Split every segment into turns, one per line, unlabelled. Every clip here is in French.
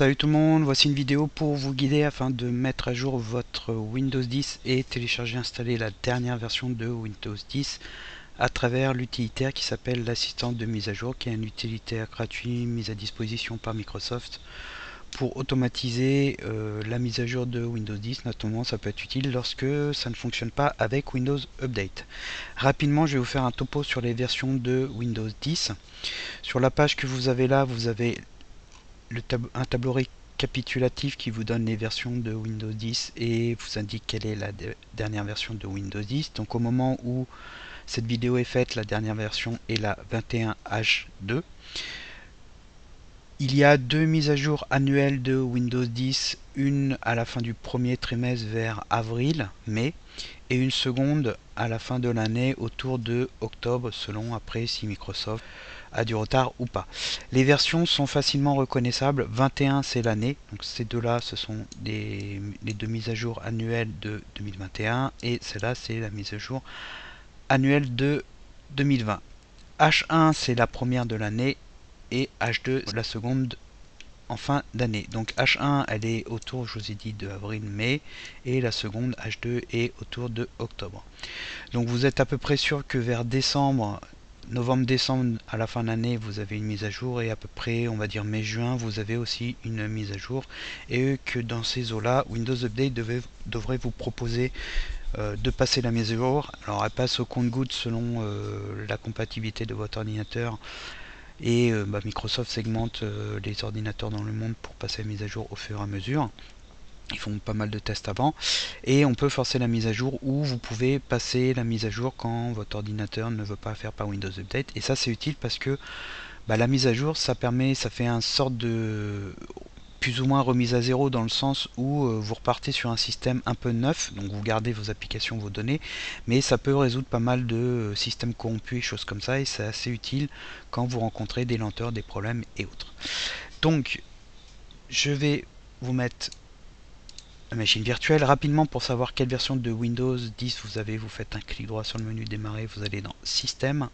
Salut tout le monde, voici une vidéo pour vous guider afin de mettre à jour votre Windows 10 et télécharger et installer la dernière version de Windows 10 à travers l'utilitaire qui s'appelle l'assistant de mise à jour, qui est un utilitaire gratuit mis à disposition par Microsoft pour automatiser la mise à jour de Windows 10. Notamment, ça peut être utile lorsque ça ne fonctionne pas avec Windows Update. Rapidement, je vais vous faire un topo sur les versions de Windows 10. Sur la page que vous avez là, vous avez un tableau récapitulatif qui vous donne les versions de Windows 10 et vous indique quelle est la dernière version de Windows 10. Donc au moment où cette vidéo est faite, la dernière version est la 21H2. Il y a deux mises à jour annuelles de Windows 10, une à la fin du premier trimestre vers avril, mai, et une seconde à la fin de l'année autour de octobre, selon après si Microsoft a du retard ou pas. Les versions sont facilement reconnaissables. 21 c'est l'année, donc ces deux-là ce sont les deux mises à jour annuelles de 2021 et celle-là c'est la mise à jour annuelle de 2020. H1 c'est la première de l'année et H2 la seconde en fin d'année. Donc H1 elle est autour, je vous ai dit, de avril-mai et la seconde H2 est autour de octobre. Donc vous êtes à peu près sûr que vers décembre, novembre-décembre, à la fin de l'année, vous avez une mise à jour et à peu près, on va dire mai-juin, vous avez aussi une mise à jour et que dans ces eaux-là, Windows Update devrait vous proposer de passer la mise à jour. Alors elle passe au compte-gouttes selon la compatibilité de votre ordinateur et Microsoft segmente les ordinateurs dans le monde pour passer la mise à jour au fur et à mesure. Ils font pas mal de tests avant et on peut forcer la mise à jour ou vous pouvez passer la mise à jour quand votre ordinateur ne veut pas faire par Windows Update. Et ça c'est utile parce que la mise à jour ça fait un sorte de plus ou moins remise à zéro dans le sens où vous repartez sur un système un peu neuf, donc vous gardez vos applications, vos données, mais ça peut résoudre pas mal de systèmes corrompus et choses comme ça, et c'est assez utile quand vous rencontrez des lenteurs, des problèmes et autres. Donc je vais vous mettre la machine virtuelle rapidement pour savoir quelle version de Windows 10 vous avez. Vous faites un clic droit sur le menu démarrer, vous allez dans système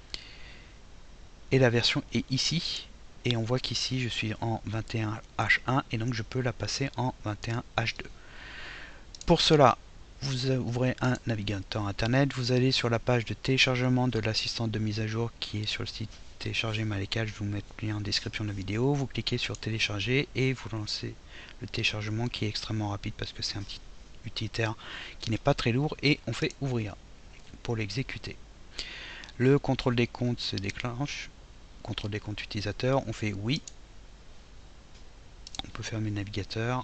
et la version est ici. Et on voit qu'ici je suis en 21H1 et donc je peux la passer en 21H2. Pour cela, vous ouvrez un navigateur internet, vous allez sur la page de téléchargement de l'assistant de mise à jour qui est sur le site télécharger Malécal. Je vous mets le lien en description de la vidéo. Vous cliquez sur télécharger et vous lancez le téléchargement qui est extrêmement rapide parce que c'est un petit utilitaire qui n'est pas très lourd, et on fait ouvrir pour l'exécuter. Le contrôle des comptes se déclenche. Contrôle des comptes utilisateurs, on fait oui. On peut fermer le navigateur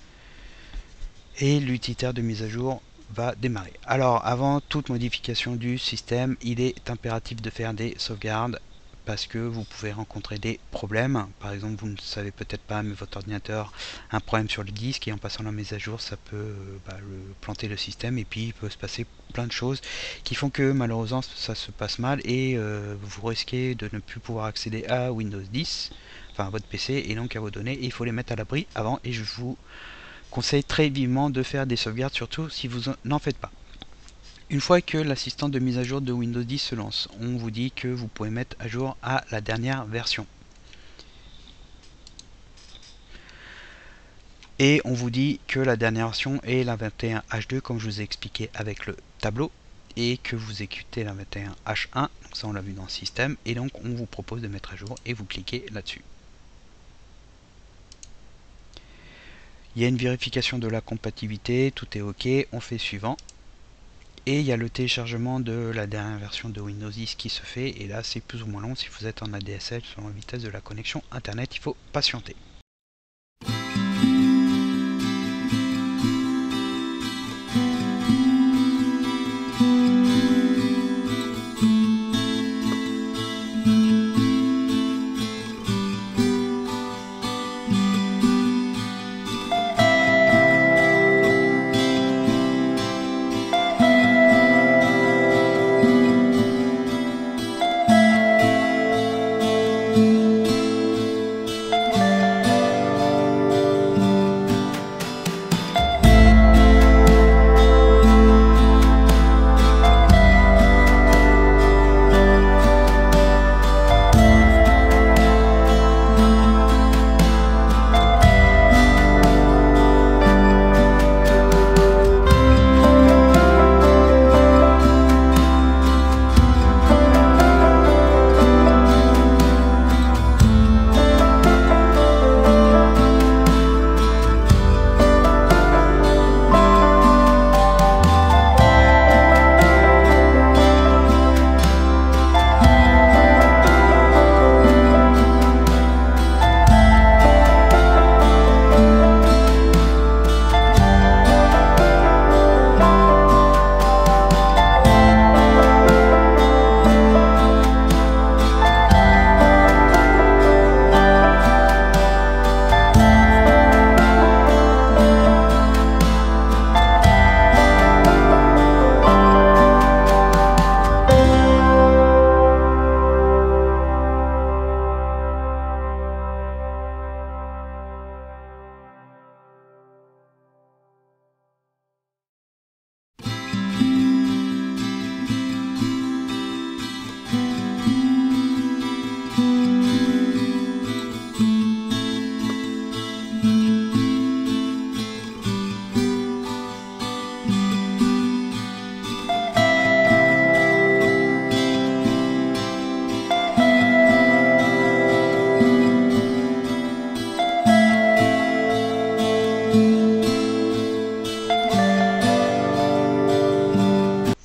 et l'utilitaire de mise à jour va démarrer. Alors avant toute modification du système, il est impératif de faire des sauvegardes parce que vous pouvez rencontrer des problèmes. Par exemple, vous ne savez peut-être pas, mais votre ordinateur a un problème sur le disque et en passant la mise à jour, ça peut planter le système, et puis il peut se passer plein de choses qui font que malheureusement ça se passe mal et vous risquez de ne plus pouvoir accéder à Windows 10, enfin à votre PC et donc à vos données, et il faut les mettre à l'abri avant, et je vous conseille très vivement de faire des sauvegardes, surtout si vous n'en faites pas. Une fois que l'assistant de mise à jour de Windows 10 se lance, on vous dit que vous pouvez mettre à jour à la dernière version. Et on vous dit que la dernière version est la 21H2 comme je vous ai expliqué avec le tableau, et que vous exécutez la 21H1, donc ça on l'a vu dans le système, et donc on vous propose de mettre à jour et vous cliquez là-dessus. Il y a une vérification de la compatibilité, tout est ok, on fait suivant. Et il y a le téléchargement de la dernière version de Windows 10 qui se fait, et là c'est plus ou moins long si vous êtes en ADSL selon la vitesse de la connexion internet, il faut patienter.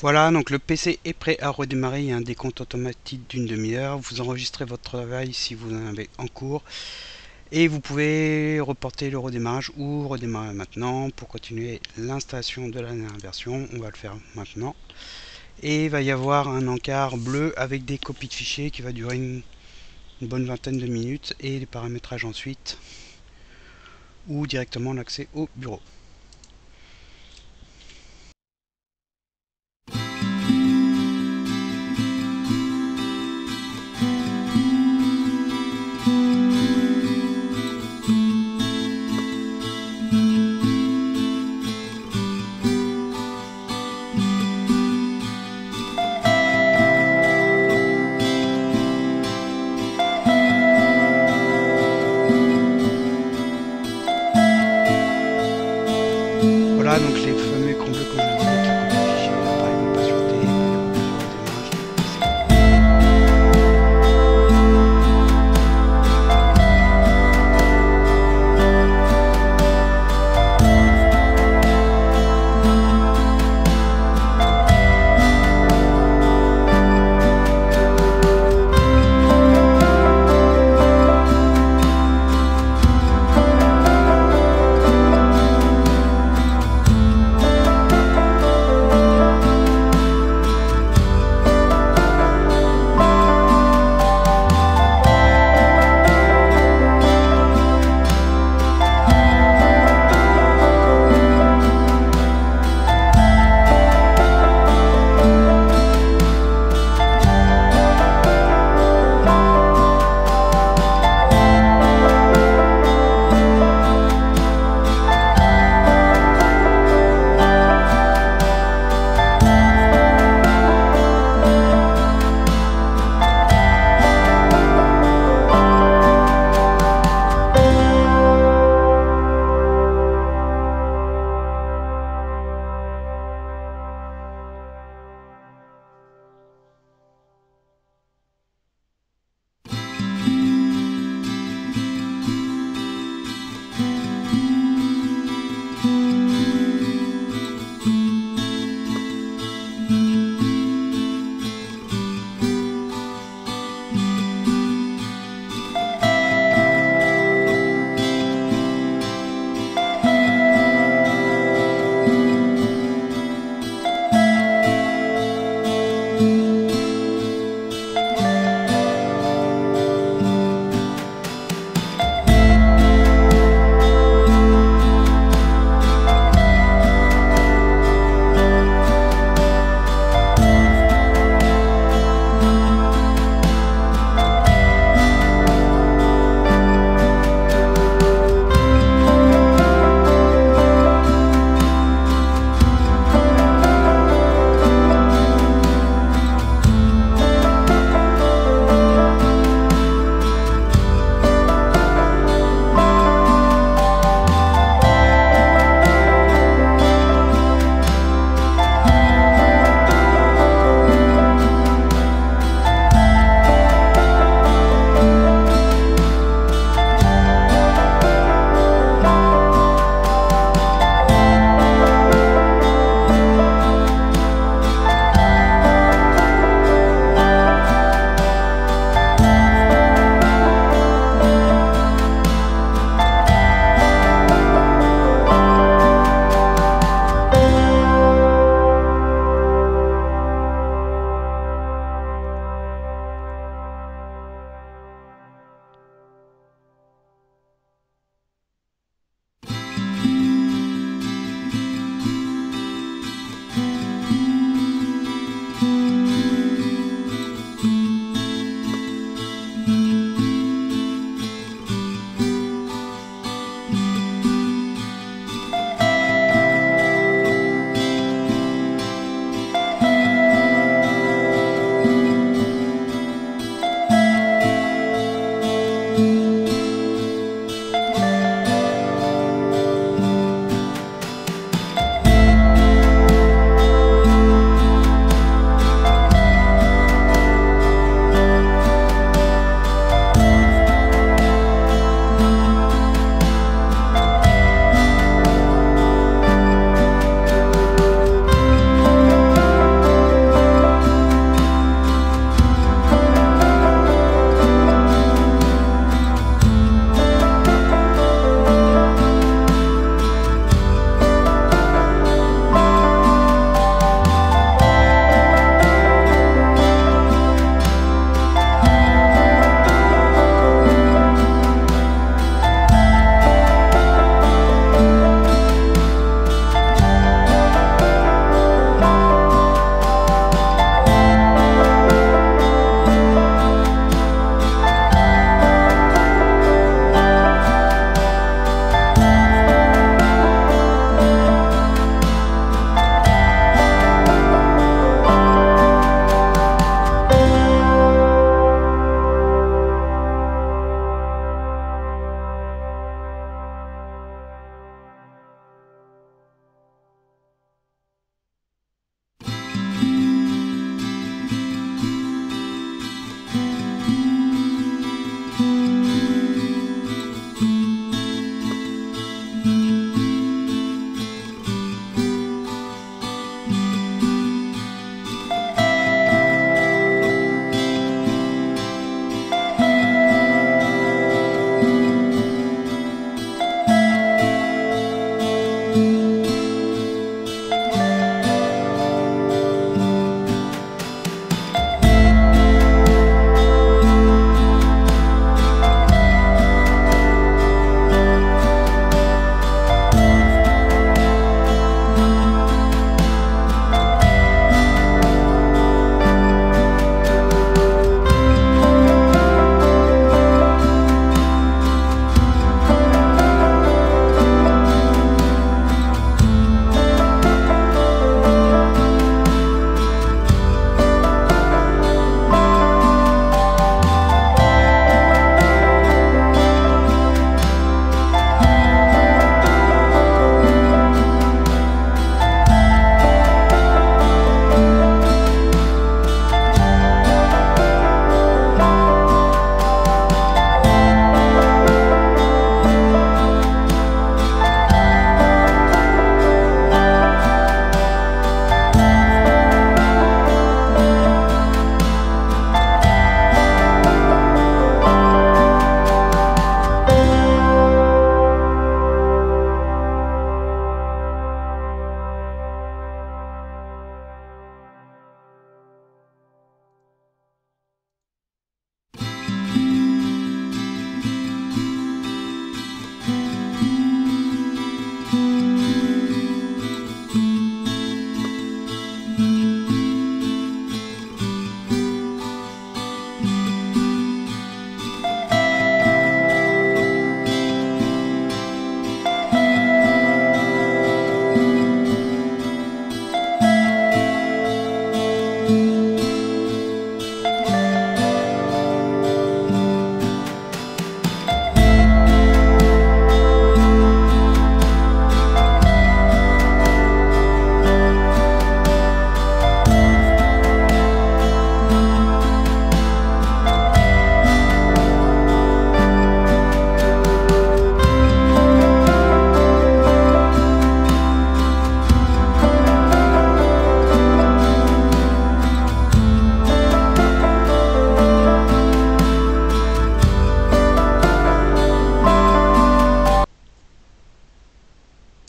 Voilà, donc le PC est prêt à redémarrer. Il y a un décompte automatique d'une demi-heure. Vous enregistrez votre travail si vous en avez en cours. Et vous pouvez reporter le redémarrage ou redémarrer maintenant pour continuer l'installation de la dernière version. On va le faire maintenant. Et il va y avoir un encart bleu avec des copies de fichiers qui va durer une bonne vingtaine de minutes et les paramétrages ensuite ou directement l'accès au bureau.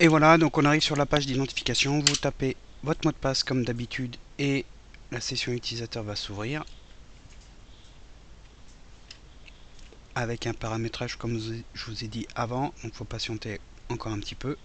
Et voilà, donc on arrive sur la page d'identification, vous tapez votre mot de passe comme d'habitude et la session utilisateur va s'ouvrir avec un paramétrage comme je vous ai dit avant, donc il faut patienter encore un petit peu.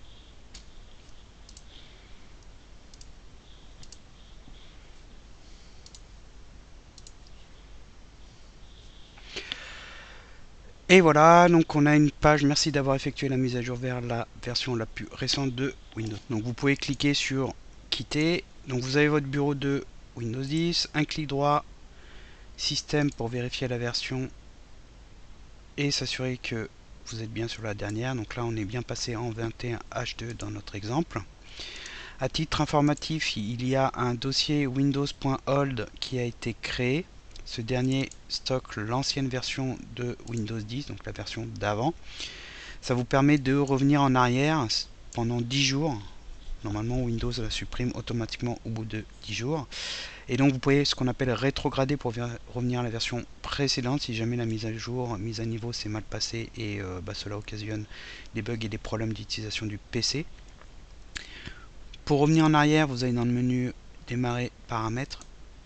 Et voilà, donc on a une page, merci d'avoir effectué la mise à jour vers la version la plus récente de Windows. Donc vous pouvez cliquer sur quitter, donc vous avez votre bureau de Windows 10, un clic droit, système pour vérifier la version et s'assurer que vous êtes bien sur la dernière. Donc là on est bien passé en 21H2 dans notre exemple. À titre informatif, il y a un dossier windows.hold qui a été créé. Ce dernier stocke l'ancienne version de Windows 10, donc la version d'avant. Ça vous permet de revenir en arrière pendant 10 jours. Normalement, Windows la supprime automatiquement au bout de 10 jours. Et donc, vous pouvez ce qu'on appelle rétrograder pour revenir à la version précédente si jamais la mise à jour, mise à niveau s'est mal passée et cela occasionne des bugs et des problèmes d'utilisation du PC. Pour revenir en arrière, vous allez dans le menu démarrer paramètres,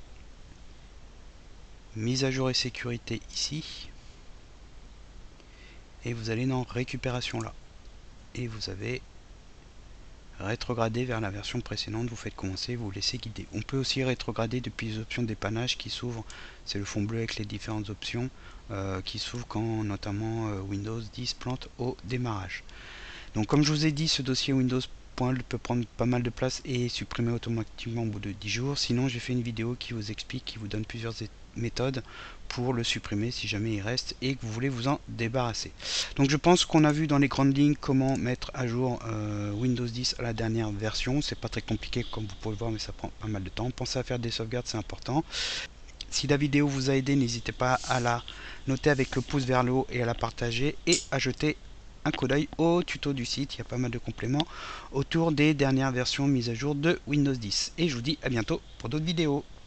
mise à jour et sécurité ici, et vous allez dans récupération là, et vous avez rétrogradé vers la version précédente, vous faites commencer, vous laissez guider. On peut aussi rétrograder depuis les options de dépannage qui s'ouvrent, c'est le fond bleu avec les différentes options qui s'ouvrent quand notamment Windows 10 plante au démarrage. Donc comme je vous ai dit, ce dossier Windows peut prendre pas mal de place et supprimer automatiquement au bout de 10 jours. Sinon, j'ai fait une vidéo qui vous explique, qui vous donne plusieurs méthodes pour le supprimer si jamais il reste et que vous voulez vous en débarrasser. Donc je pense qu'on a vu dans les grandes lignes comment mettre à jour Windows 10 à la dernière version. C'est pas très compliqué comme vous pouvez le voir, mais ça prend pas mal de temps. Pensez à faire des sauvegardes, c'est important. Si la vidéo vous a aidé, n'hésitez pas à la noter avec le pouce vers le haut et à la partager et à jeter un coup d'œil au tuto du site. Il y a pas mal de compléments autour des dernières versions mises à jour de Windows 10. Et je vous dis à bientôt pour d'autres vidéos.